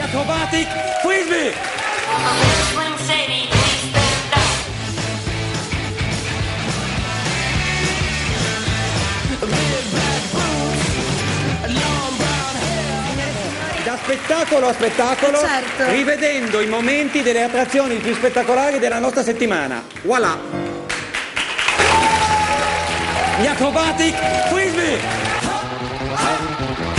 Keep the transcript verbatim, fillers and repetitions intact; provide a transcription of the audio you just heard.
Acrobatic Frisbee! Da spettacolo a spettacolo, Eh, certo. rivedendo i momenti delle attrazioni più spettacolari della nostra settimana. Voilà! Gli Acrobatic Frisbee!